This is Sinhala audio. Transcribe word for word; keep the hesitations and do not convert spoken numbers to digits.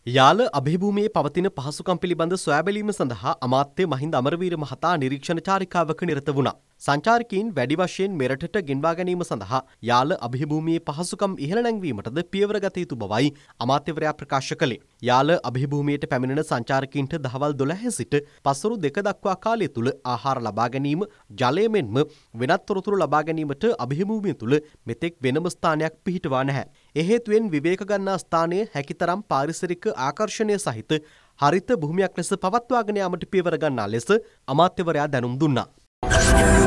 යාල අභිභූමියේ පවතින පහසුකම් පිළිබඳ සොයා බැලීම සඳහා අමාත්‍ය මහින්ද අමරවීර මහතා නිරීක්ෂණ චාරිකාවක නිරත වුණා. සංචාරකීන් වැඩි වශයෙන් මෙරටට ගෙන්වා ගැනීම සඳහා යාල අභිභූමියේ පහසුකම් ඉහළ නැංවීමටද පියවර ගත යුතු බවයි අමාත්‍යවරයා ප්‍රකාශ කළේ. යාල අභිභූමියට පැමිණෙන සංචාරකීන්ට දහවල් දොළහ සිට පස්වරු දෙක දක්වා කාලය තුල ආහාර ලබා ගැනීම, ජලය මෙන්ම වෙනත් තොරතුරු ලබා ගැනීමට අභිභූමිය තුල මෙතෙක් වෙනම ස්ථානයක් පිහිටුවා නැහැ. ඒ හේතුවෙන් විවේක ගන්නා ස්ථානයේ හැකිතරම් පාරිසරික ආකර්ෂණය සහිත හරිත භූමියක් ලෙස පවත්වාගෙන යාමට පියවර ගන්නා ලෙස අමාත්‍යවරයා දැනුම් දුන්නා.